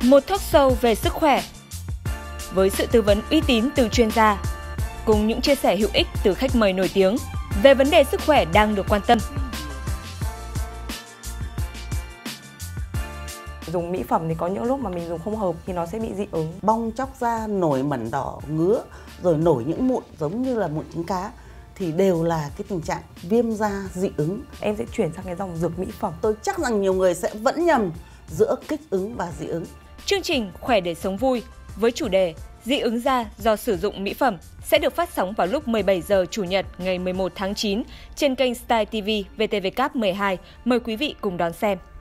Một talk show về sức khỏe với sự tư vấn uy tín từ chuyên gia, cùng những chia sẻ hữu ích từ khách mời nổi tiếng về vấn đề sức khỏe đang được quan tâm. Dùng mỹ phẩm thì có những lúc mà mình dùng không hợp thì nó sẽ bị dị ứng. Bong chóc da, nổi mẩn đỏ, ngứa, rồi nổi những mụn giống như là mụn trứng cá thì đều là cái tình trạng viêm da dị ứng. Em sẽ chuyển sang cái dòng dược mỹ phẩm. Tôi chắc rằng nhiều người sẽ vẫn nhầm giữa kích ứng và dị ứng. Chương trình Khỏe để sống vui với chủ đề dị ứng da do sử dụng mỹ phẩm sẽ được phát sóng vào lúc 17 giờ Chủ nhật ngày 11 tháng 9 trên kênh Style TV VTV Cap 12. Mời quý vị cùng đón xem.